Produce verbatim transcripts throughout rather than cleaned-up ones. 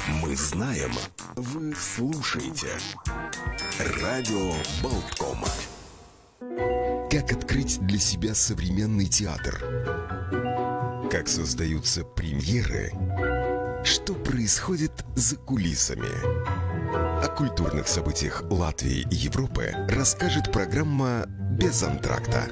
Мы знаем, вы слушаете. Радио Болтком. Как открыть для себя современный театр? Как создаются премьеры? Что происходит за кулисами? О культурных событиях Латвии и Европы расскажет программа «Без антракта».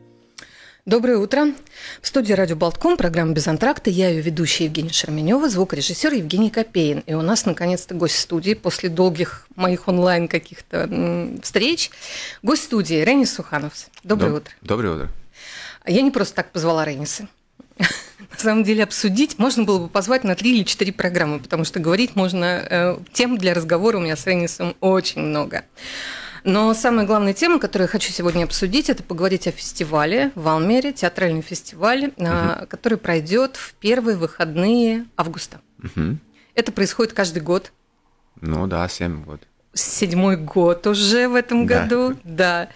Доброе утро. В студии радио Болтком, программа «Без антракта». Я ее ведущая Евгения Шерменева, звукорежиссер Евгений Копеин. И у нас, наконец-то, гость студии после долгих моих онлайн каких-то м, встреч. Гость студии Рейнис Сухановс. Доброе Доб- утро. Доброе утро. Я не просто так позвала Рейниса. На самом деле обсудить можно было бы позвать на три или четыре программы, потому что говорить можно, тем для разговора у меня с Рейнисом очень много. Но самая главная тема, которую я хочу сегодня обсудить, это поговорить о фестивале в Валмере, театральном фестивале, uh-huh. который пройдет в первые выходные августа. Uh-huh. Это происходит каждый год. Ну да, семь год. Седьмой год уже в этом да. году, да.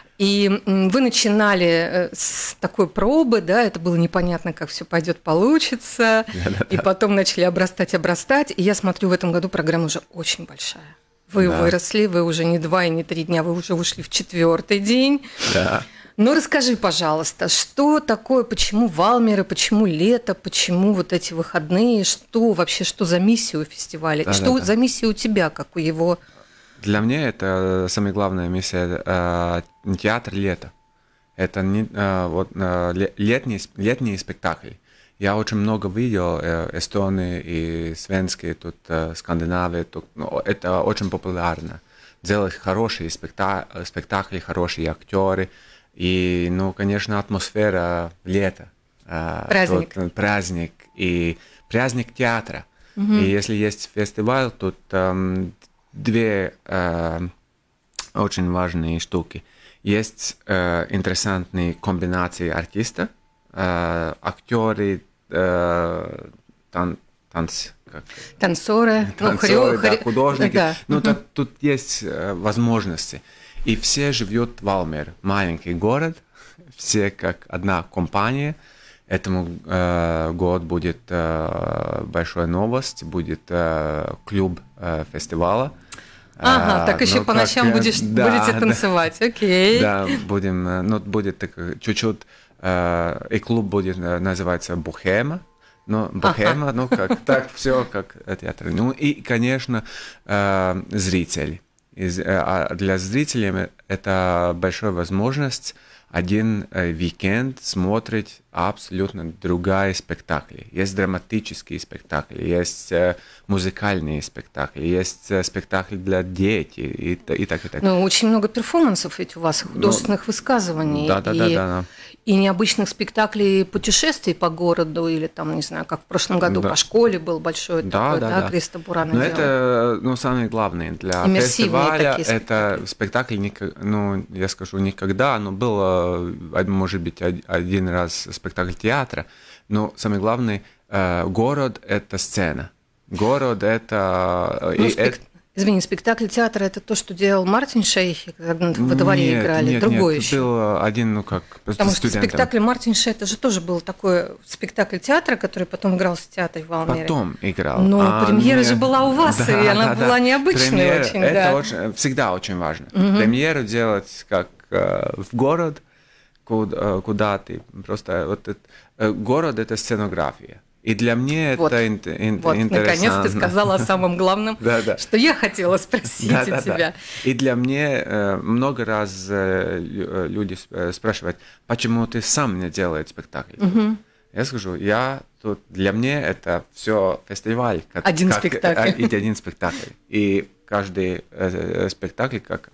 И вы начинали с такой пробы, да, это было непонятно, как все пойдет, получится, Да-да-да. И потом начали обрастать, обрастать, и я смотрю, в этом году программа уже очень большая. Вы да. выросли, вы уже не два и не три дня, вы уже ушли в четвертый день. Да. Ну, расскажи, пожалуйста, что такое, почему Валмера, почему лето, почему вот эти выходные, что вообще, что за миссия у фестиваля, да, что да, за миссия у тебя, как у его... Для меня это самая главная миссия э, театр лета. Это не, э, вот, э, летний, летний спектакль. Я очень много видел э, Эстонии и Свенские, тут э, Скандинавии, тут, ну, это очень популярно. Делать хорошие спекта- спектакли, хорошие актеры. И, ну, конечно, атмосфера лета. Э, праздник. Тут, праздник. И праздник театра. Угу. И если есть фестиваль, тут э, две э, очень важные штуки. Есть э, интересные комбинации артиста, э, актеры, э, тан, танц, как? танцоры, танцоры ну, да, художники. Да. Ну, угу. так, тут есть э, возможности. И все живут в Валмере, маленький город, все как одна компания. Этому э, год будет э, большая новость, будет э, клуб э, фестиваля. Ага, а, так еще ну, по ночам как, будешь, да, будете да, танцевать, окей. Да, будем, ну, будет так, чуть-чуть, э, и клуб будет называться «Бохема». Ну, «Бохема», ага. ну, как так, все как театр. Ну, и, конечно, э, зрители. И, э, для зрителей это большая возможность один э, уикенд смотреть абсолютно другие спектакли. Есть драматические спектакли, есть э, музыкальные спектакли, есть э, спектакли для детей и, и так, и так. Ну, очень много перформансов ведь у вас, художественных ну, высказываний. Да, да, и, да, да, да. И необычных спектаклей путешествий по городу, или там, не знаю, как в прошлом году да. по школе был большой да, такой, да, да, да. Криста Бурана. Но это, ну, самое главное для фестиваля, это спектакль, ну, я скажу, никогда, но было, может быть, один раз спектакль театра, но самое главное, город – это сцена. Город – это... Ну, спек... это... Извини, спектакль театра – это то, что делал Мартин Шейхи, когда во дворе нет, играли, нет, другой нет, еще. был один, ну как, Потому студентом. что спектакль Мартин Шейхи, это же тоже был такой спектакль театра, который потом игрался в театре в Валмере. Потом играл. Но а, премьера нет. же была у вас, да, и она да, была да. необычной Премьера, очень. Это да. очень, всегда очень важно. Угу. Премьеру делать как э, в город, куда, куда ты просто... Вот это, город – это сценография. И для меня вот. это ин- ин- вот, интересно. наконец ты сказала о самом главном, что я хотела спросить у тебя. И для меня много раз люди спрашивают, почему ты сам не делаешь спектакль? Я скажу, я тут для меня это все фестиваль. Один спектакль. И один спектакль. И каждый спектакль как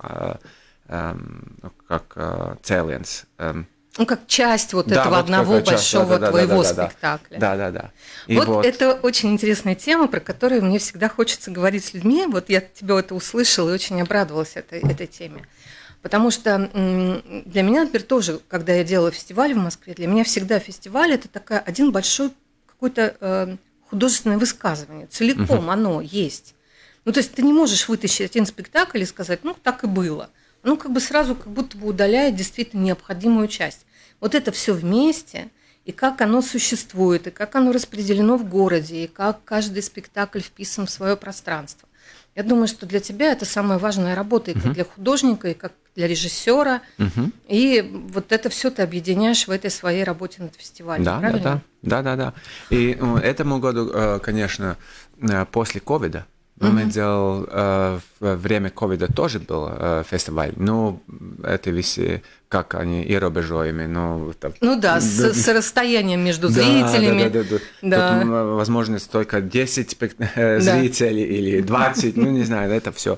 как целенс. Ну, как часть вот да, этого вот одного большого да, да, твоего да, да, спектакля. Да, да, да. И вот, вот это очень интересная тема, про которую мне всегда хочется говорить с людьми. Вот я тебя это услышала и очень обрадовалась этой, этой теме. Потому что для меня, например, тоже, когда я делала фестиваль в Москве, для меня всегда фестиваль – это такая, один большой какой-то э, художественное высказывание. Целиком uh-huh. оно есть. Ну, то есть ты не можешь вытащить один спектакль и сказать, ну, так и было. Оно как бы сразу как будто бы удаляет действительно необходимую часть. Вот это все вместе, и как оно существует, и как оно распределено в городе, и как каждый спектакль вписан в свое пространство. Я думаю, что для тебя это самая важная работа, и как uh-huh. для художника, и как для режиссера. Uh-huh. И вот это все ты объединяешь в этой своей работе над фестивалем. Да, правильно? да, да, да, да. И ну, этому году, конечно, после ковида, uh-huh. мы делали, в время ковида тоже был фестиваль, но это вisi, как они и рубежами, но там, ну да, с, да, с расстоянием между зрителями. Да, да, да, да. да. Тут возможность только десять зрителей да. или двадцать, ну не знаю, это все.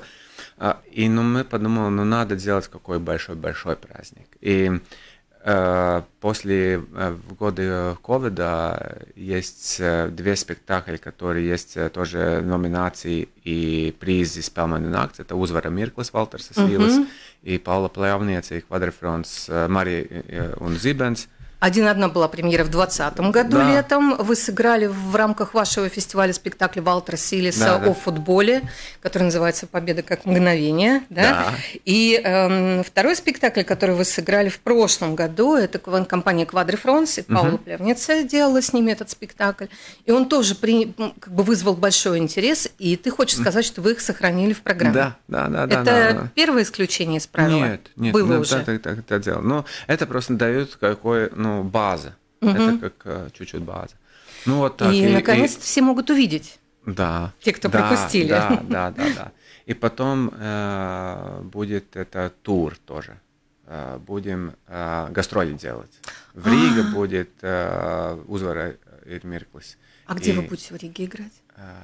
И ну, мы подумали, ну надо делать какой большой-большой праздник. И э, после э, в годы ковида есть э, две спектакли, которые есть э, тоже номинации и призы Spelman and Acts. Это Узвара Mirklis Valters Sīlis uh-huh. и Paula Plēvniece и Kvadrifrons Marija un Zibens. Один-одна была премьера в двадцатом году да. летом. Вы сыграли в рамках вашего фестиваля спектакля Валтера Силиса да, да. о футболе, который называется «Победа как мгновение». Да? Да. И э, второй спектакль, который вы сыграли в прошлом году, это компания Quadrifrons, и Паула угу. Плевница делала с ними этот спектакль. И он тоже при, как бы вызвал большой интерес, и ты хочешь сказать, что вы их сохранили в программе. Да, да, да. Это да, да. первое исключение из правила? Нет, нет. Было ну, уже? Так, так, так делал. Но это просто дает какой ну, база. Угу. Это как uh, чуть-чуть база. Ну, вот так. И, и наконец-то и... все могут увидеть. Да. Те, кто да, пропустили. Да, да, да, да. И потом э, будет это тур тоже. Э, будем э, гастроли делать. В Риге А-а-а. будет э, Узвара Mirklis. А где и... вы будете в Риге играть?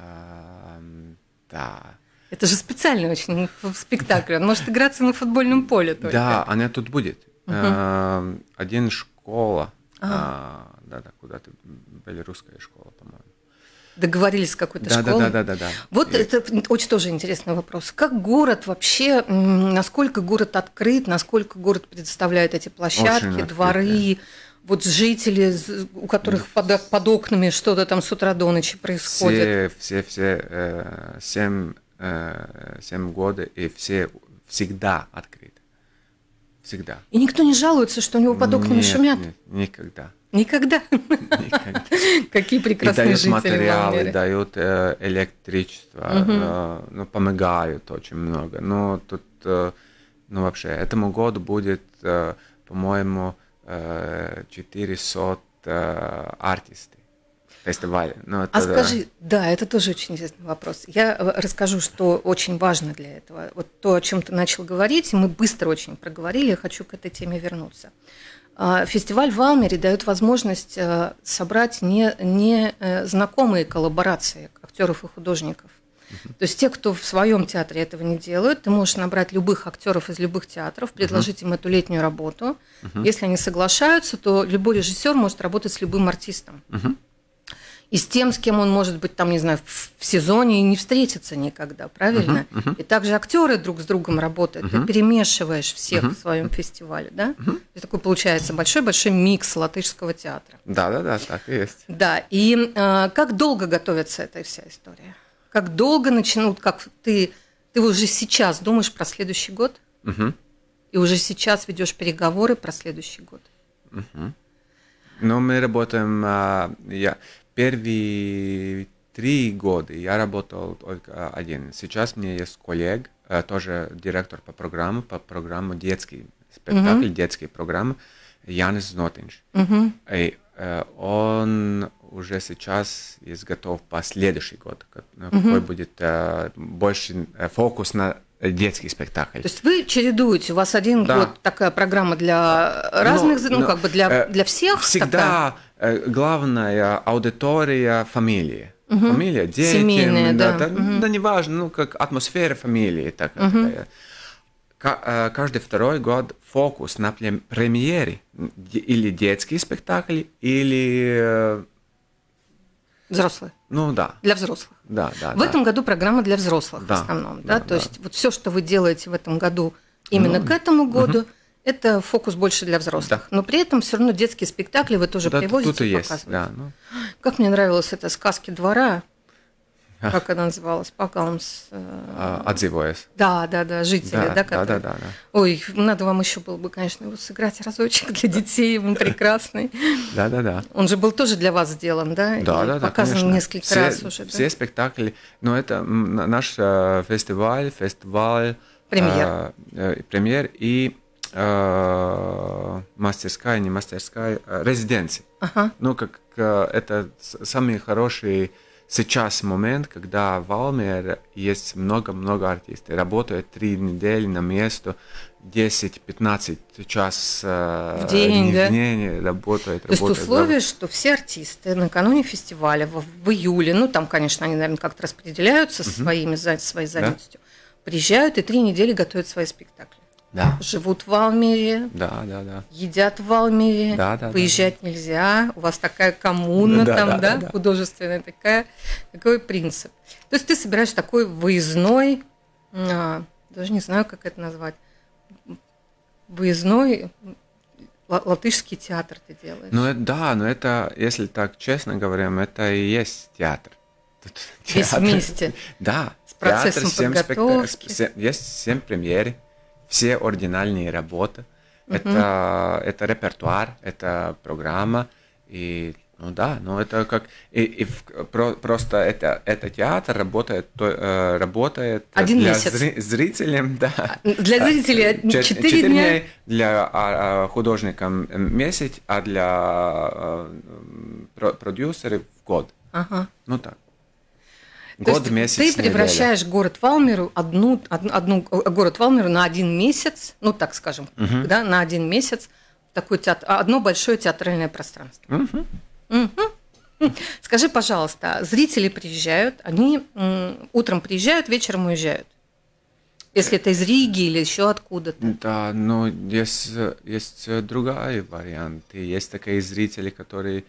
Э, да. Это же специальный очень спектакль. Он может играться на футбольном поле только. Да, она тут будет. Угу. Э, один школа. Ага. А, да, да, куда-то белорусская школа, по-моему. Договорились с какой-то да, школой? Да, да, да, да, да. Вот и... это очень тоже интересный вопрос. Как город вообще, насколько город открыт, насколько город предоставляет эти площадки, очень дворы, открыт, да. Вот жители, у которых под, под окнами что-то там с утра до ночи происходит? Все, все, все э, семь, э, семь года, и все всегда открыты. Всегда. И никто не жалуется, что у него под окнами нет, шумят? Нет, никогда. Никогда? Никогда. Какие прекрасные и жители материалы, дают э, электричество, угу. э, ну, помогают очень много. Но тут, э, ну, вообще, этому году будет, э, по-моему, э, четыреста э, артистов. Фестивале. Ну, это, а скажи, да, это тоже очень интересный вопрос. Я расскажу, что очень важно для этого. Вот то, о чем ты начал говорить, мы быстро очень проговорили, я хочу к этой теме вернуться. Фестиваль в Валмере дает возможность собрать не, не знакомые коллаборации актеров и художников. Uh-huh. То есть те, кто в своем театре этого не делают, ты можешь набрать любых актеров из любых театров, предложить uh-huh. им эту летнюю работу. Uh-huh. Если они соглашаются, то любой режиссер может работать с любым артистом. Uh-huh. И с тем, с кем он может быть, там, не знаю, в сезоне и не встретиться никогда, правильно? Uh-huh, uh-huh. И также актеры друг с другом работают. Uh-huh. Ты перемешиваешь всех uh-huh. в своем фестивале, да? Uh-huh. И такой получается большой-большой микс латышского театра. Да-да-да, так и есть. Да, и э, как долго готовится эта вся история? Как долго начнут, как ты, ты уже сейчас думаешь про следующий год? Uh-huh. И уже сейчас ведешь переговоры про следующий год? Uh-huh. Ну, мы работаем, uh, я... Первые три года я работал только один. Сейчас у меня есть коллег, тоже директор по программе, по программе детский спектакль, uh-huh. детские программы, Янис Знотинш. Uh-huh. И э, он уже сейчас есть готов по следующий год, uh-huh. какой будет э, больше э, фокус на детский спектакль. То есть вы чередуете, у вас один да. год такая программа для разных, но, ну но, как бы для, для всех? Всегда такая? Главная аудитория фамилии. Угу. Фамилия, дети, семейная, да, да. Да, угу. да неважно, ну как атмосфера фамилии. Так, угу. такая. Каждый второй год фокус на премьере или детский спектакль, или... Взрослые. Ну да. Для взрослых. Да, да. В да. этом году программа для взрослых да, в основном, да. да? То да. есть вот все, что вы делаете в этом году именно ну, к этому году, угу. это фокус больше для взрослых. Да. Но при этом все равно детские спектакли вы тоже да, привозите тут и и есть, показываете. Да, ну. Как мне нравилось это «Сказки двора». как она называлась, Пакалмс. Отзываясь. Да, да, да, жители, да, да, которые... да, да, да. Ой, надо вам еще было бы, конечно, его сыграть разочек для детей, он прекрасный. Да, да, да. Он же был тоже для вас сделан, да? Да, и да, да, показан конечно. несколько все, раз уже, да? Все спектакли, но это наш э, фестиваль, фестиваль, премьер, э, э, премьер и э, мастерская, не мастерская, э, резиденция. Ага. Ну, как э, это самый хороший сейчас момент, когда в Валмере есть много-много артистов, работают три недели на место, десять-пятнадцать час э, в день, да? в день работают. То есть условие, что все артисты накануне фестиваля в, в июле, ну там, конечно, они, наверное, как-то распределяются uh-huh. своими, своей занятостью, да? Приезжают и три недели готовят свои спектакли. Да. Живут в Валмере, да, да, да. едят в Валмере, да, да, выезжать да. нельзя, у вас такая коммуна да, там, да, да, да, да, художественная такая, такой принцип. То есть ты собираешь такой выездной, а, даже не знаю, как это назвать, выездной латышский театр ты делаешь. Ну это, да, но это, если так честно говорим, это и есть театр. Тут Весь театр. вместе. Да. С процессом театр, подготовки. Семь, есть семь премьер, все оригинальные работы. Uh-huh. Это, это репертуар, это программа. И, ну да, ну это как... И, и про, просто это, это театр работает, то, э, работает Один для месяц. Зри, зрителям, да. Для зрителей четыре дня. дня. Для а, художников месяц, а для а, продюсеров год. Ага. Ну так. Год, месяц, ты превращаешь неделя. город Валмеру, одну, одну, одну, город Валмеру на один месяц, ну так скажем, uh-huh. да, на один месяц, такой театр, одно большое театральное пространство. Uh-huh. Uh-huh. Скажи, пожалуйста, зрители приезжают, они м, утром приезжают, вечером уезжают? Если это из Риги или еще откуда-то? Да, но есть, есть другой вариант. Есть такие зрители, которые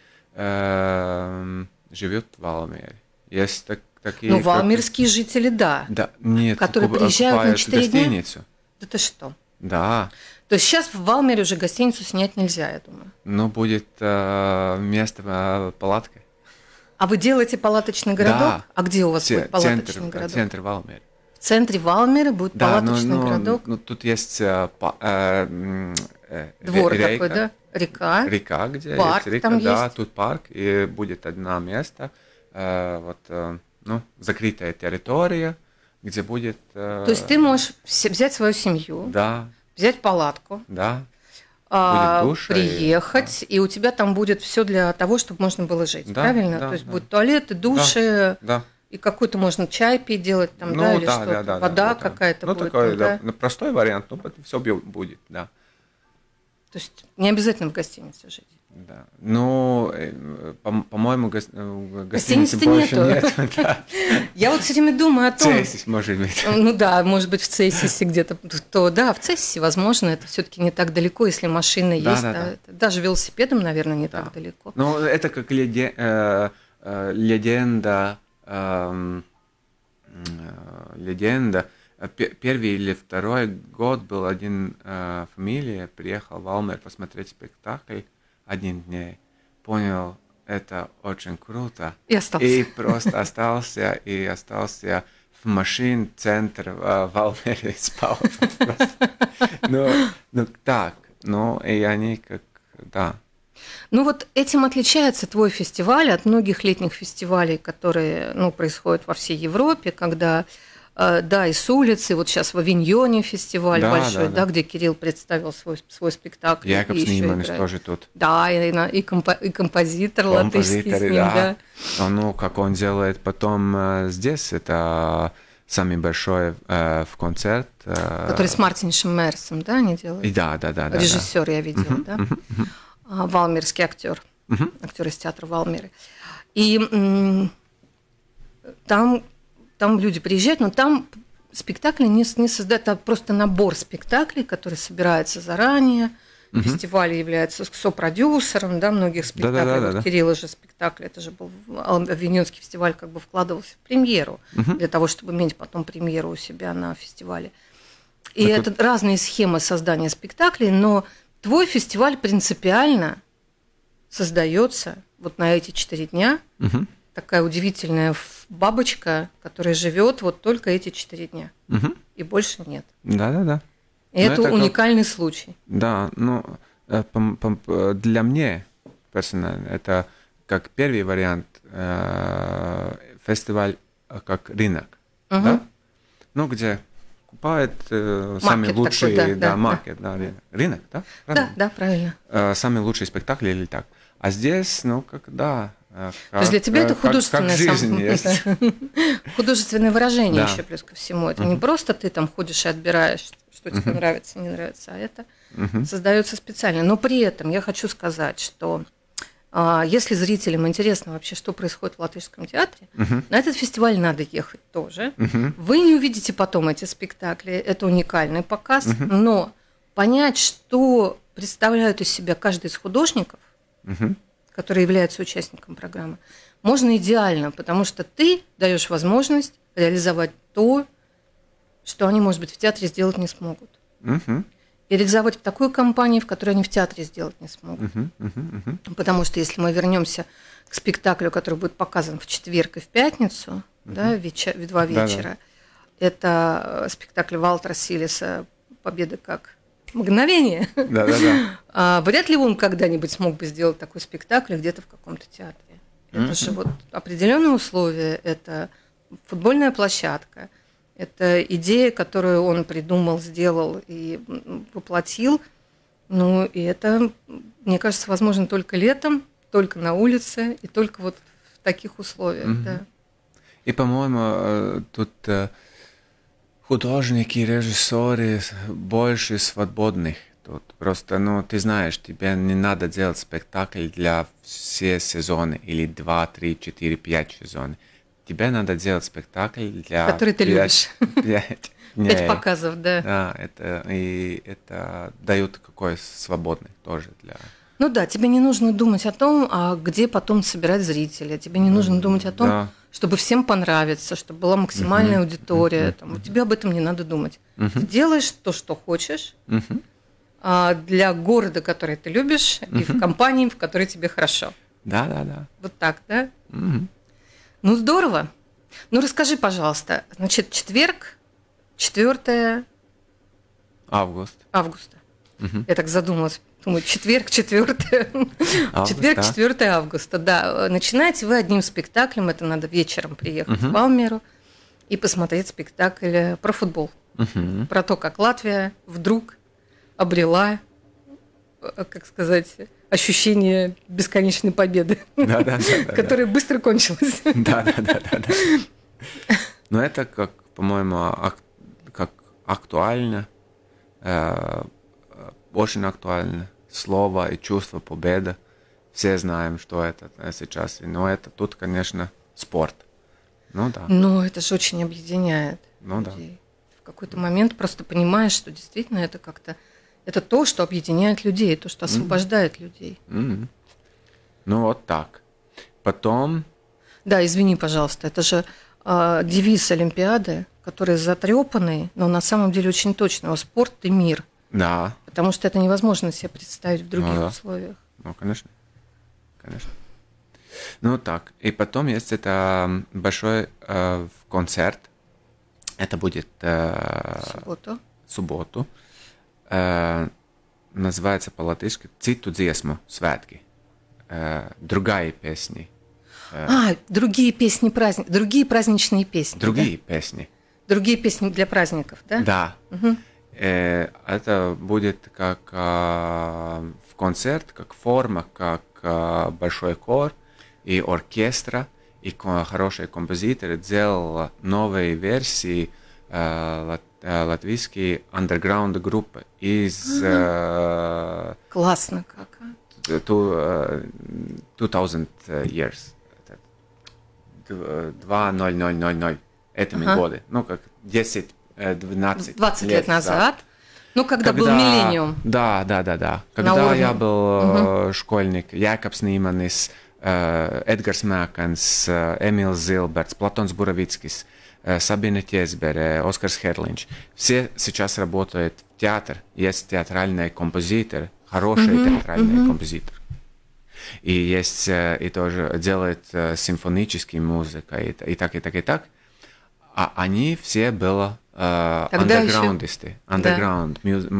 э, живут в Валмере. Есть так, такие... Ну, валмирские как... жители, да. Да, нет, которые куп... приезжают на четыре дня. Да ты что? Да. То есть сейчас в Валмере уже гостиницу снять нельзя, я думаю. Ну, будет э, место э, палатки. А вы делаете палаточный городок? Да. А где у вас Ц- будет палаточный центр, городок? Центр Валмеры. В центре Валмеры будет да, палаточный но, но, городок? Ну, тут есть э, э, э, двор река, такой, да? Река. Река, где парк есть река, там да, есть. Тут парк, и будет одно место, э, вот, э, ну, закрытая территория, где будет... Э, То есть ты можешь взять свою семью, да, взять палатку, да, а, будет душ, приехать, и, да. и у тебя там будет все для того, чтобы можно было жить, да, правильно? Да, То есть да. будет туалеты, души, да, да. и какой-то можно чай пить, делать там, ну, да, или да, что-то, да, да, вода да, какая-то ну, будет. Такой, там, да, да? простой вариант, но все будет, да. То есть не обязательно в гостинице жить. Да. Ну, по- по-моему, го- гостиницы Гостиницы больше нету. нет. Да. Я вот все время думаю о том... Цессис, может быть. Ну да, может быть, в Цессисе где-то. То, да, в Цессисе, возможно, это все-таки не так далеко, если машина Да, есть. да, да, да. это даже велосипедом, наверное, не Да. так далеко. Ну, это как леде- э, э, легенда, эм, э, легенда. П- Первый или второй год был один э, фамилия, приехал в Валмер посмотреть спектакль один день, понял, это очень круто. И остался. И просто остался, и остался в машине центр в Валмере и спал. Ну, ну так, ну и они как, да. Ну вот этим отличается твой фестиваль от многих летних фестивалей, которые, ну, происходят во всей Европе, когда, э, да, и с улицы, вот сейчас в Авиньоне фестиваль Да, большой, да, да, да. где Кирилл представил свой, свой спектакль. Якоб и ещё Ниманис играет. тоже тут. Да, и, на- и, компо- и композитор латышский с Композитор, ним, да. да. Ну, как он делает потом э, здесь, это самый большой э, в концерт. э, Который с Мартиншем Мерсом, да, они делают? И да, да, да. да, Режиссер я видела, Мгм, да. мгм, мгм. А, Валмерский актер, Мгм. актер из театра Валмеры. И м, там, там люди приезжают, но там спектакли не, с- не создают, это просто набор спектаклей, который собирается заранее. Мгм. Фестиваль является сопродюсером, да, многих спектаклей. Да-да-да-да-да. Вот Кирилла же спектакль, это же был Авиньонский фестиваль, как бы вкладывался в премьеру, Мгм. для того, чтобы иметь потом премьеру у себя на фестивале. И Так это разные схемы создания спектаклей, но твой фестиваль принципиально создается вот на эти четыре дня Мгм. такая удивительная бабочка, которая живет вот только эти четыре дня. Угу. И больше нет. Да-да-да. И это, это уникальный как... случай. Да, ну, для меня персонально это как первый вариант э, фестиваль как рынок, угу. да? Ну, где покупают э, самые лучшие, такой, да, да, маркет, да, да, рынок, да? Правильно? Да, да, правильно. Э, самые лучшие спектакли или так. А здесь, ну, как, да. Как, То есть для тебя это художественное, как, как жизнь есть. художественное выражение да. еще плюс ко всему. Это uh-huh. не просто ты там ходишь и отбираешь, что тебе uh-huh. нравится, не нравится, а это uh-huh. создается специально. Но при этом я хочу сказать, что а, если зрителям интересно вообще, что происходит в Латышском театре, uh-huh. на этот фестиваль надо ехать тоже. Uh-huh. Вы не увидите потом эти спектакли, это уникальный показ, uh-huh. но понять, что представляют из себя каждый из художников, uh-huh. который является участником программы, можно идеально, потому что ты даешь возможность реализовать то, что они, может быть, в театре сделать не смогут. Uh-huh. И реализовать в такой компании, в которой они в театре сделать не смогут. Uh-huh. Uh-huh. Uh-huh. Потому что если мы вернемся к спектаклю, который будет показан в четверг и в пятницу, uh-huh. да, вечер, в два вечера, да-да. Это спектакль Валтера Силиса «Победа как мгновение». Да, да, да. А, вряд ли он когда-нибудь смог бы сделать такой спектакль где-то в каком-то театре. Это mm-hmm. же вот определенные условия, это футбольная площадка, это идея, которую он придумал, сделал и воплотил. Ну, и это, мне кажется, возможно только летом, только на улице и только вот в таких условиях. Mm-hmm. Да. И, по-моему, тут художники, режиссеры больше свободных. Тут просто, ну, ты знаешь, тебе не надо делать спектакль для все сезоны, или два, три, четыре, пять сезонов. Тебе надо делать спектакль для... Который ты пять, любишь. Пять, пять показов, да. Да, это, и это дает какой свободный тоже для... Ну да, тебе не нужно думать о том, а где потом собирать зрителей. Тебе не нужно думать о том, да. чтобы всем понравиться, чтобы была максимальная uh-huh. аудитория. Uh-huh. Там, тебе об этом не надо думать. Uh-huh. Ты делаешь то, что хочешь, uh-huh. а, для города, который ты любишь, uh-huh. и в компании, в которой тебе хорошо. Да, да, да. Вот так, да? Uh-huh. Ну, здорово. Ну, расскажи, пожалуйста, значит, четверг, четвёртое августа. Августа. Uh-huh. Я так задумалась. Думаю, четверг, четвёртое четверг, четвёртое августа, да. Начинаете вы одним спектаклем, это надо вечером приехать uh-huh. в Валмеру и посмотреть спектакль про футбол, uh-huh. про то, как Латвия вдруг обрела, как сказать, ощущение бесконечной победы, которая быстро кончилась. Да, да, да, да. Но это, как, по-моему, как актуально, очень актуально. Слово и чувство победы. Все знаем, что это сейчас. Но это тут, конечно, спорт. Ну да. Но это же очень объединяет ну, людей. Да. В какой-то момент просто понимаешь, что действительно это как-то... Это то, что объединяет людей, то, что освобождает mm-hmm. людей. Mm-hmm. Ну вот так. Потом... Да, извини, пожалуйста, это же э, девиз Олимпиады, который затрепанный, но на самом деле очень точный. Спорт и мир. Да. Потому что это невозможно себе представить в других ну, да. условиях. Ну, конечно. Конечно. Ну, так. И потом есть это большой э, концерт. Это будет... Э, субботу. Субботу. Э, называется по-латышски «Циту dziesmu svētki». Э, другие песни. Э, а, другие песни праздник, другие праздничные песни. Другие да? песни. Другие песни для праздников, да? Да. Угу. Это будет как а, в концерт, как форма, как а, большой хор и оркестра, и хорошие композиторы делали новые версии а, лат, а, латвийские андерграунд группы из... А, Классно как. Two, two thousand years. два ноль ноль ноль ноль этими ага. годы. Ну, как десять двенадцать двадцать лет, лет назад. назад. Ну, когда, когда был миллениум. Да, да, да, да. Когда я был угу. школьник, Якобс Нейманис, Эдгарс Мэканс, Эмил Зилбертс, Платонс Буровицкис, Сабина Тесбер, Оскарс Херлинч. Все сейчас работают в театр. Есть театральный композитор, хороший угу. театральный угу. композитор. и есть, и тоже делает симфоническую музыку, и, и так, и так, и так. А они все были андерграундисты, андерграунд,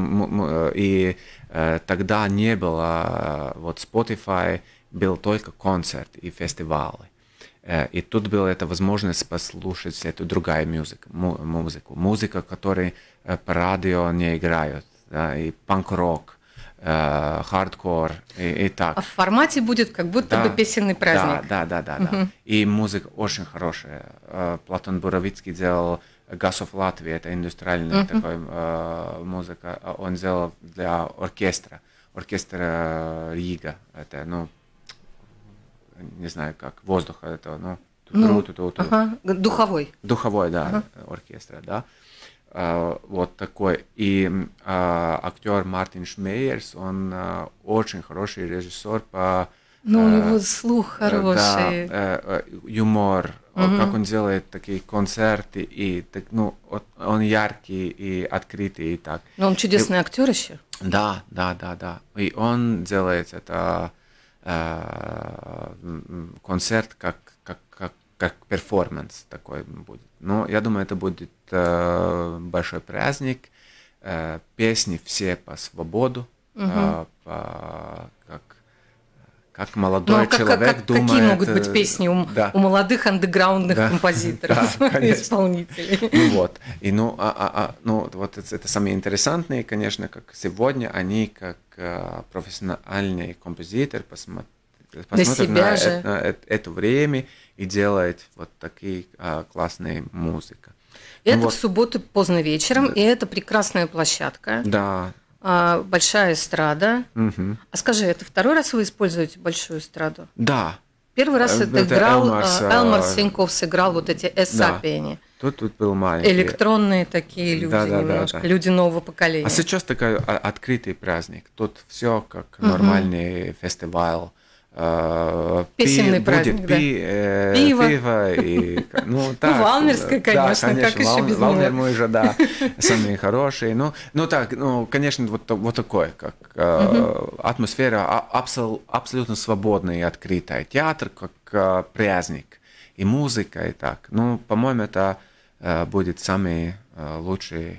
и uh, тогда не было uh, вот Spotify, был только концерт и фестивали. Uh, и тут была эта возможность послушать эту другую музыку, музыку, музыку, которую uh, по радио не играют, да, и панк-рок, uh, хардкор и, и так. А в формате будет как будто да, бы песенный праздник. Да, да, да, да, угу. да. И музыка очень хорошая. Uh, Платон Буровицкий делал Гасов Латвии, это индустриальная uh-huh. такая э, музыка, он сделал для оркестра, оркестра Рига, это, ну, не знаю как, воздуха, это, ну, ну ага. духовой. Духовой, да, uh-huh. оркестра, да, э, вот такой. И э, актер Мартин Шмейерс, он э, очень хороший режиссер по... Ну, у него слух хороший. Да, э, юмор, угу. как он делает такие концерты, и так, ну, он яркий и открытый, и так. Но он чудесный и, актер еще. Да, да, да, да. И он делает это э, концерт как, как, как, как перформанс такой будет. Ну, я думаю, это будет э, большой праздник. Э, песни все по свободу, угу. э, по, как Как молодой ну, а человек как, как, думает... Какие могут быть песни у, да. у молодых андеграундных да. композиторов, да, исполнителей? Ну вот, и ну, а, а, а, ну вот это, это самые интересантные, конечно, как сегодня они как а, профессиональный композитор посмотрят, посмотрят на это, это, это время и делают вот такие а, классные музыки. Это ну, в вот. субботу поздно вечером, да. и это прекрасная площадка. Да. Большая эстрада. Угу. А скажи, это второй раз вы используете большую эстраду? Да. Первый раз это, это играл, Элмарс, Элмарс Сеньков сыграл вот эти эссапени. Да. Тут, тут был маленький. Электронные такие люди да, да, немножко, да, да. люди нового поколения. А сейчас такой открытый праздник. Тут все как угу. нормальный фестиваль. Песенный пи, праздник, будет да. пи, э, пиво. пиво и, ну, так, ну, Валмерская, конечно, да, конечно, как еще без Валмер него. мы же, да, самые хорошие. Ну, ну так, ну, конечно, вот, вот такое, как uh-huh. атмосфера абсол, абсолютно свободная и открытая. Театр как праздник, и музыка, и так. Ну, по-моему, это будет самый лучший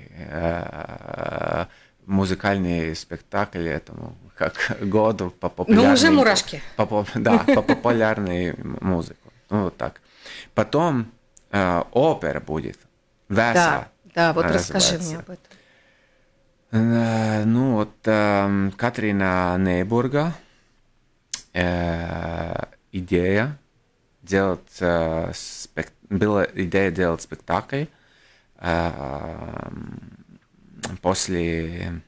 музыкальный спектакль этому как году по популярной... Ну, уже мурашки. По, да, по популярной музыке. Ну, вот так. Потом э, опера будет. Веса. Да, да, вот расскажи мне об этом. Э, ну, вот э, Катрина Нейбурга э, идея делать... Э, спек... Была идея делать спектакль э, после...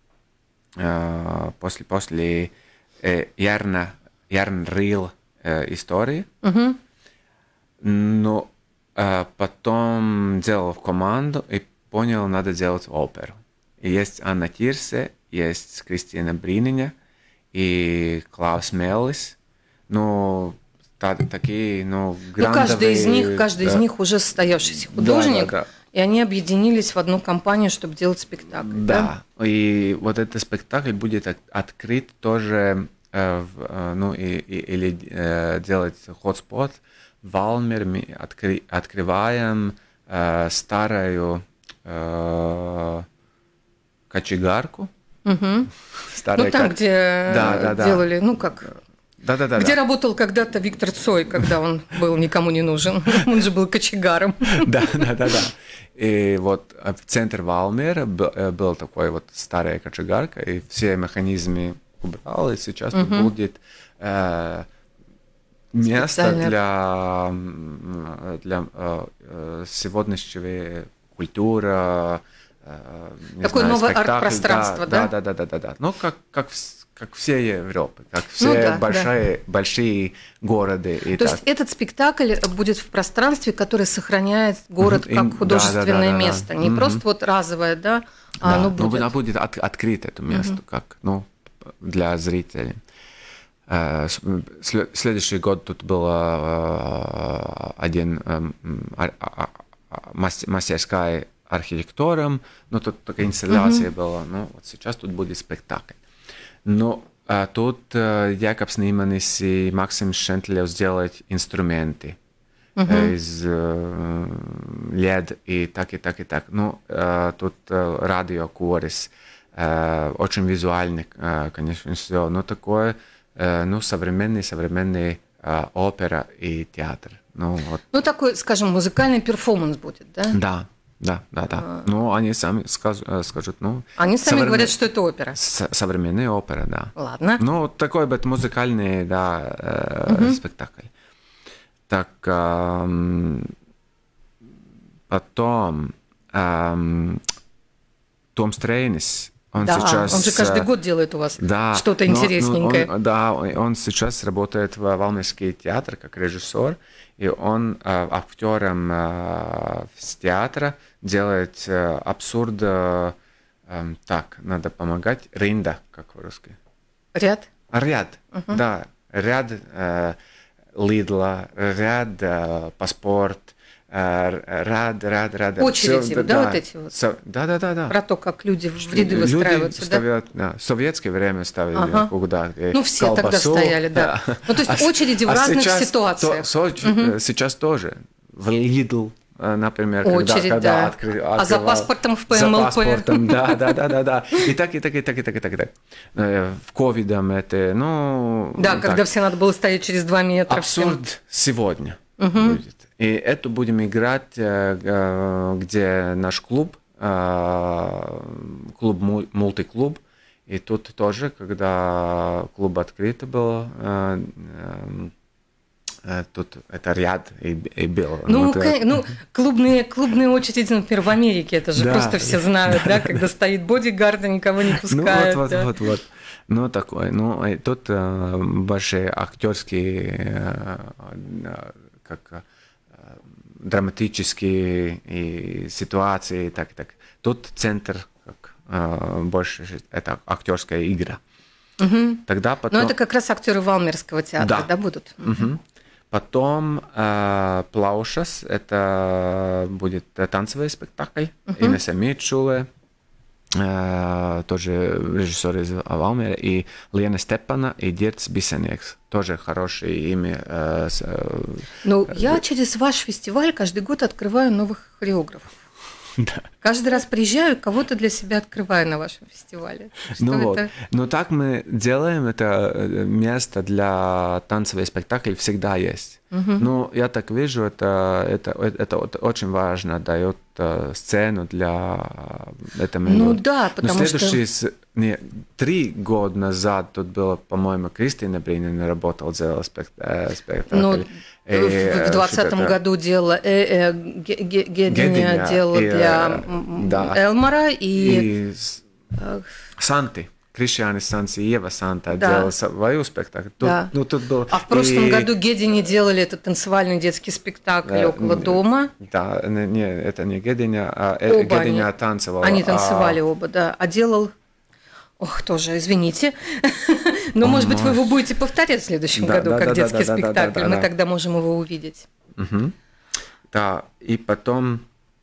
после, после э, Ярна, Ярн Рил э, истории, uh-huh. но э, потом делал команду и понял, надо делать оперу. И есть Анна Тирсе, есть Кристина Брининя и Клаус Меллис, ну, та, такие, ну, грандовые... Ну, каждый из них, каждый да. из них уже состоявшийся художник, да, да, да. И они объединились в одну компанию, чтобы делать спектакль. Да, да? И вот этот спектакль будет открыт тоже, э, в, э, ну, и, и, или э, делать хотспот. В Валмер мы откры, открываем э, старую э, кочегарку. Угу. Ну, там, как... где да, да, да. делали, ну, как... Да, да, да, Где да. работал когда-то Виктор Цой, когда он был никому не нужен. Он же был кочегаром. Да, да, да, да. И вот в центре Валмера был, был такой вот старая кочегарка, и все механизмы убрал, и сейчас тут угу. будет э, место для, для э, сегодняшнего культуры. Э, Такое знаю, новое спектакль. арт-пространство, да? Да, да, да, да, да. Ну, как, как как все Европы, как все ну, да, большие, да. большие города. И То так. есть этот спектакль будет в пространстве, которое сохраняет город mm-hmm. как художественное да, да, да, место, да. не mm-hmm. просто вот разовое, да, а да. оно будет... Ну, оно будет от, открыто, это место, mm-hmm. как, ну, для зрителей. Следующий год тут был один мастерская архитектуром, но тут такая инсталляция mm-hmm. была, ну, вот сейчас тут будет спектакль. Но а тут э, Якобс Ниманис и Максим Шентлев сделают инструменты uh-huh. из э, лед и так, и так, и так. Ну, э, тут э, радио, корис, э, очень визуальный, э, конечно, все, но такое, э, ну, современный, современный э, опера и театр. Ну, вот. Ну, такой, скажем, музыкальный перформанс будет, да? Да. Да, да, да. А... Ну, они сами скажут, скажут ну... Они сами современ... говорят, что это опера. С- современная опера, да. Ладно. Ну, такой вот музыкальный, да, э, угу. спектакль. Так, э, потом э, Том Стрейнис, он да, сейчас... он же каждый год делает у вас да, что-то интересненькое. Ну, он, да, он сейчас работает в Валмирский театр как режиссер, и он э, актером э, с театра делает э, абсурд, э, э, так, надо помогать, ринда, как по-русски. Ряд? Ряд, uh-huh. да, ряд э, Лидла, ряд э, паспорт, э, ряд, ряд, ряд. Очереди, все, да, да, вот эти вот? Со, да, да, да, да. Про то, как люди в ряды выстраиваются, люди да? Ставят, да? В советское время ставили, ага. когда ну, все колбасу, тогда стояли, да. да. Ну, то есть а, очереди в а разных сейчас, ситуациях. То, со, угу. Сейчас тоже. В Лидл, например, очередь, когда, да. когда откры, открывал... А за паспортом в Пэ Эм Эл Пэ? За паспортом, да, да, да, да, да. И так, и так, и так, и так, и так, и так. В ковидом это, ну... Да, так. когда все надо было стоять через два метра. Абсурд всем. Сегодня угу. будет. И это будем играть, где наш клуб, клуб мультиклуб, и тут тоже, когда клуб открыт был, тут это ряд и, и был. Ну, вот, к- ну клубные, клубные очереди, например, в Америке, это же да, просто все знают, да, да, когда стоит бодигард, и никого не пускают. Ну, вот, да. вот, вот, вот. Ну, такой, ну, и тут э, большие актерские, э, как э, драматические и ситуации, так, так. Тут центр, как э, больше, это актерская игра. Угу. Тогда потом... Ну, это как раз актеры Валмирского театра, да, да будут? Угу. Потом э, Плаушас, это будет танцевый спектакль, uh-huh. Инесса Митчуле, э, тоже режиссер из Валмира, и Лена Степана, и Дирц Бисенекс, тоже хорошее имя. Э, э, ну, я через ваш фестиваль каждый год открываю новых хореографов. Да. Каждый раз приезжаю, кого-то для себя открываю на вашем фестивале. Что ну это? Вот. Но так мы делаем, это место для танцевых спектаклей всегда есть. Угу. Ну, я так вижу, это, это, это, это очень важно, дает сцену для этого. Ну да, потому Но следующие, что... Не, три года назад тут было, по-моему, Кристина Бринин работала, делала спектакль. Ну, в двадцатом году делала э, э, Гединя делала и, для да. Элмара и... и Санти. Кришьяне Санси и Ева Санта да. делала свою спектакль. Тут, да. ну, тут был... А в прошлом и... году Гедине делали этот танцевальный детский спектакль да, около дома. Да, не, это не Гединя, а Гединя танцевала. Они танцевали а... оба, да. А делал... Ох, тоже, извините. Но, может быть, вы его будете повторять в следующем да, году, да, как да, детский да, спектакль. Да, да, да, Мы да. тогда можем его увидеть. Угу. Да, и потом...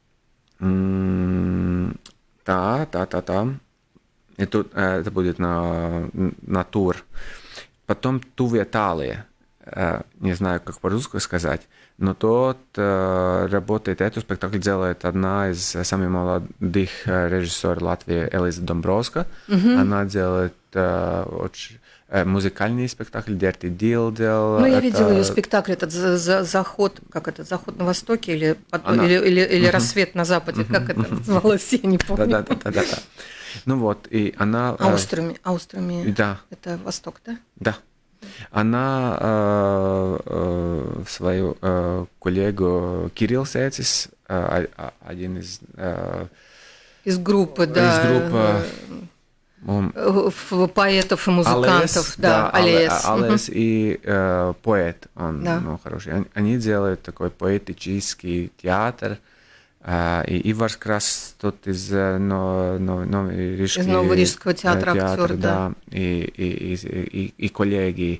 Да, да, да, да. И тут э, это будет на, на тур. Потом Туве Талия. Э, не знаю, как по-русски сказать. Но тот э, работает, этот спектакль делает одна из самых молодых режиссеров Латвии, Элиза Домбровска. Mm-hmm. Она делает э, очень, э, музыкальный спектакль, Dirty Deal делала. Ну, я это... видела ее спектакль, этот за, за, заход, как это, заход на востоке или, Она... или, или, или mm-hmm. рассвет на западе, mm-hmm. как это называлось, я не помню. Да-да-да. Ну вот, и она... Аустрами, Аустрами, да. Это Восток, да? Да. Она э, э, свою э, коллегу Кирилл Сецис, э, один из... Э, из группы, да. Из группы... Он, поэтов и музыкантов, Алес, да, Алес. Алес угу. и э, поэт, он да. ну, хороший. Они, они делают такой поэтический театр. Uh, и Иварс Крас тут из но, но, но, Рижский, из Нового Рижского театра, театр, актер, да. да. И, и, и, и, и коллеги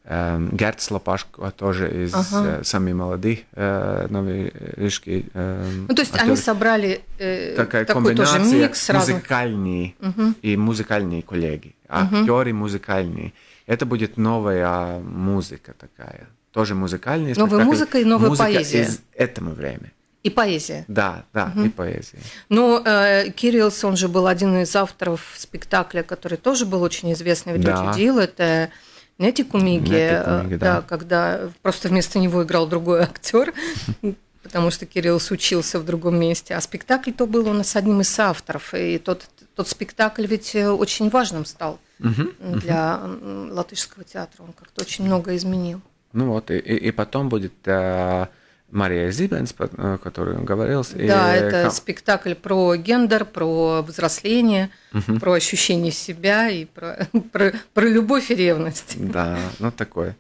Герц Лопашко тоже из ага. самых молодых новые рижские Ну, то есть актеры. Они собрали э, такая такой тоже микс музыкальные угу. и музыкальные коллеги, актеры угу. музыкальные. Это будет новая музыка такая, тоже музыкальная. Новая музыка и новая музыка поэзия. Из этого времени. И поэзия. Да, да, угу. и поэзия. Ну, э, Кириллс, он же был один из авторов спектакля, который тоже был очень известный в Дётюдил. Да. Это Нетикумиги, Нетикумиги, да. да, когда просто вместо него играл другой актер, потому что Кириллс учился в другом месте. А спектакль-то был у нас одним из авторов. И тот, тот спектакль ведь очень важным стал угу, для угу. латышского театра. Он как-то очень много изменил. Ну вот, и, и потом будет а, Мария Зибенс, о которой он говорил. Да, и, это хам... спектакль про гендер, про взросление, угу. про ощущение себя и про, про, про любовь и ревность. Да, ну такое.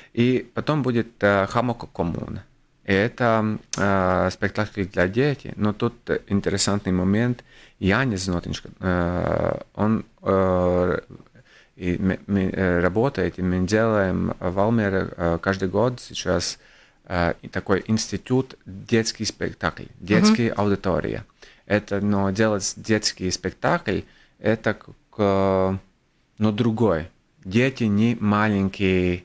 И потом будет а, Хамоко коммуна. И это а, спектакль для детей, но тут интересный момент. Янис Нотиншко, а, он... А, И мы, мы работаем, и мы делаем в Валмере каждый год сейчас такой институт детский спектакль, детские uh-huh. аудитории. Это, но делать детский спектакль, это как, ну, другой. Дети не маленькие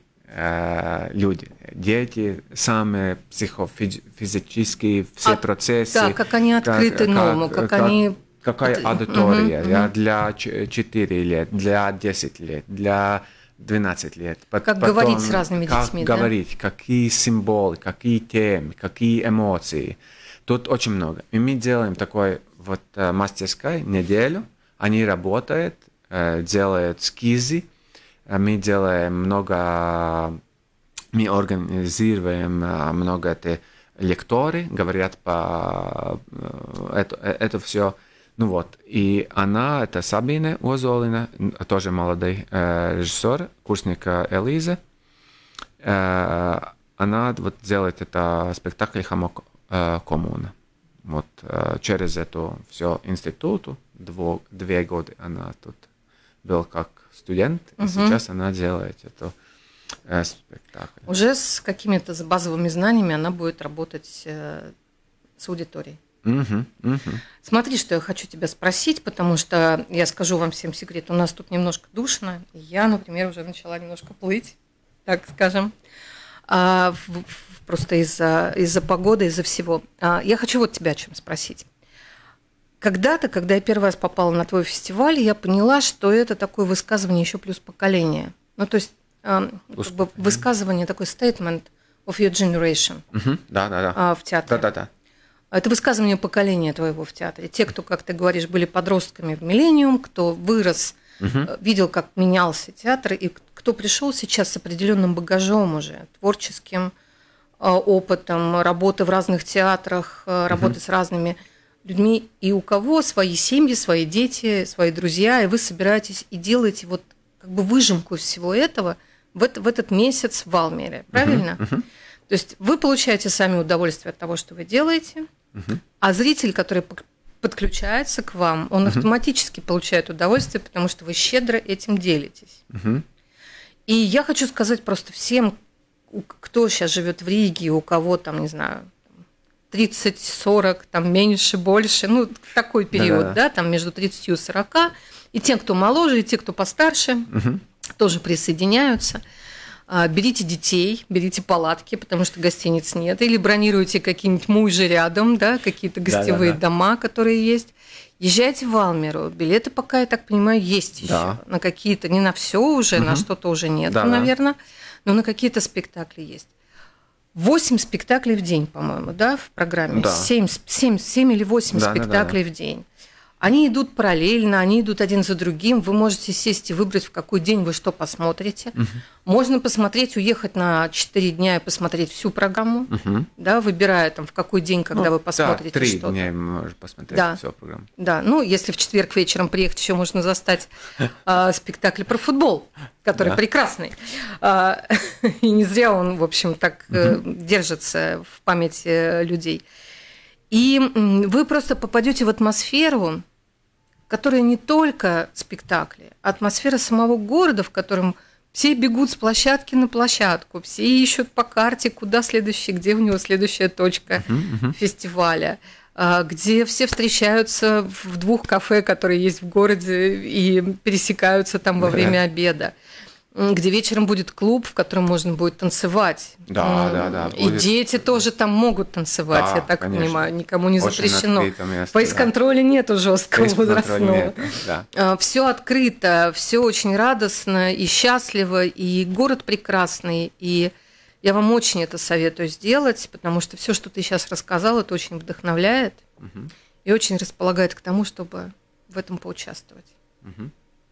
э, люди. Дети самые психофизические, все а, процессы. Да, как они открыты как, новому, как, как они... Какая аудитория uh-huh, uh-huh. для четыре лет, для десять лет, для двенадцать лет. Как Потом, говорить с разными как детьми, Как говорить, да? Какие символы, какие темы, какие эмоции. Тут очень много. И мы делаем такой вот мастерской неделю. Они работают, делают эскизы. Мы делаем много... Мы организируем много это лекторы, говорят по... Это, это все... Ну вот, и она, это Сабина Озолина, тоже молодой э, режиссер, курсника Элизы. Э, она вот делает это спектакль «Хамоко э, коммуна». Вот э, через эту все институту, дво, две года она тут была как студент, угу. и сейчас она делает эту э, спектакль. Уже с какими-то базовыми знаниями она будет работать э, с аудиторией. Угу, угу. Смотри, что я хочу тебя спросить, потому что я скажу вам всем секрет, у нас тут немножко душно, и я, например, уже начала немножко плыть, так скажем, а, в, в, просто из-за, из-за погоды, из-за всего. А, я хочу вот тебя о чем спросить. Когда-то, когда я первый раз попала на твой фестиваль, я поняла, что это такое высказывание еще плюс поколение. Ну, то есть а, как бы высказывание, такой statement of your generation угу. да, да, да. А, в театре. Да, да, да. Это высказывание поколения твоего в театре. Те, кто, как ты говоришь, были подростками в «Миллениум», кто вырос, угу. видел, как менялся театр, и кто пришел сейчас с определенным багажом уже, творческим опытом, работы в разных театрах, работы угу. с разными людьми, и у кого свои семьи, свои дети, свои друзья, и вы собираетесь и делаете вот как бы выжимку всего этого в, это, в этот месяц в Валмере, правильно? Угу. Угу. То есть вы получаете сами удовольствие от того, что вы делаете, uh-huh. а зритель, который подключается к вам, он uh-huh. автоматически получает удовольствие, потому что вы щедро этим делитесь. Uh-huh. И я хочу сказать просто всем, кто сейчас живет в Риге, у кого там, не знаю, тридцать сорок, там меньше, больше, ну, такой период, да, да там между тридцатью и сорока, и те, кто моложе, и те, кто постарше, uh-huh. тоже присоединяются. Берите детей, берите палатки, потому что гостиниц нет, или бронируйте какие-нибудь мужи рядом, да, какие-то гостевые да, да, да. дома, которые есть. Езжайте в Валмеру. Билеты пока, я так понимаю, есть еще. Да. На какие-то, не на все уже, угу. на что-то уже нет, да, наверное, но на какие-то спектакли есть. Восемь спектаклей в день, по-моему, да, в программе. Да. Семь, семь, семь или восемь да, спектаклей да, да. в день. Они идут параллельно, они идут один за другим. Вы можете сесть и выбрать, в какой день вы что посмотрите. Uh-huh. Можно посмотреть, уехать на четыре дня и посмотреть всю программу, uh-huh. да, выбирая, там, в какой день, когда ну, вы посмотрите да, три что-то. три дня можно посмотреть да. всю программу. Да, ну, если в четверг вечером приехать, еще можно застать э, спектакль про футбол, который да. прекрасный. Э, и не зря он, в общем, так э, uh-huh. держится в памяти людей. И вы просто попадете в атмосферу, которая не только спектакли, а атмосфера самого города, в котором Все бегут с площадки на площадку, все ищут по карте, куда следующий, где у него следующая точка uh-huh, uh-huh. фестиваля, где все встречаются в двух кафе, которые есть в городе, и пересекаются там во время обеда, где вечером будет клуб, в котором можно будет танцевать. Да, да, да. И будет... дети тоже там могут танцевать, да, я так конечно. Понимаю, никому не очень запрещено. Место, Фейс-контроля да. нету жесткого возрастного. Да. Все открыто, все очень радостно и счастливо, и город прекрасный, и я вам очень это советую сделать, потому что все, что ты сейчас рассказал, это очень вдохновляет угу. и очень располагает к тому, чтобы в этом поучаствовать. Угу.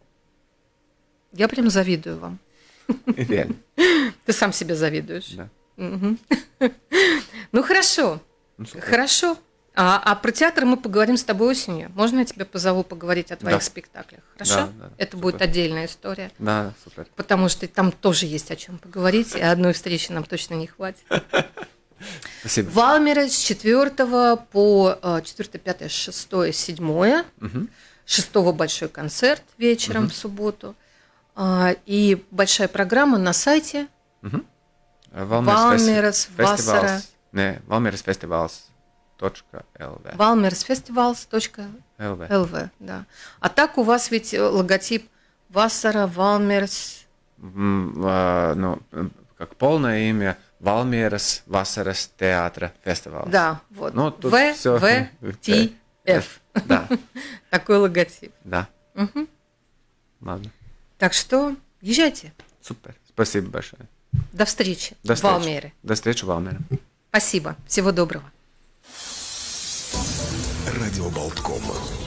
Я прям завидую вам. Верно. Ты сам себе завидуешь. Да. Угу. Ну хорошо, ну, хорошо. А, а про театр мы поговорим с тобой осенью. Можно я тебя позову поговорить о твоих да. спектаклях? Хорошо? Да, да, Это супер. Будет отдельная история. Да, супер. Потому что там тоже есть о чем поговорить, и одной встречи нам точно не хватит. Спасибо. Валмера с четвёртого по четвёртое, пятое, шестое, седьмое. Угу. шестого большой концерт вечером угу. в субботу. И большая программа на сайте. Угу. Valmieras Vasara. Не, Valmieras Festivals. .lv. Valmieras точка эл ви, да. А так у вас ведь логотип Vasara, Valmieras. Mm, ну, как полное имя Valmieras Vasaras театра фестиваль. Да, вот. Ну, тут вэ всё... вэ ти эф. Да. Такой логотип. Да. Угу. Ладно. Так что езжайте. Супер. Спасибо большое. До встречи До в встречи. Валмере. До встречи в Валмере. Спасибо. Всего доброго. Радио Болтком.